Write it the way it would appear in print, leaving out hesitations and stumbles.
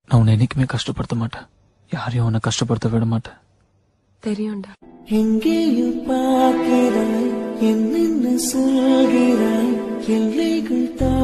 நான் உன்னை என்னைக்குமே கஷ்டப்படுத்த மாட்டேன். யாரையும் உன்னை கஷ்டப்படுத்த விட மாட்டேன். தெரியும்டா. எங்கேயும் பார்க்கிறாய், என்னென்ன சொல்கிறாய், எல்லைகள் தான்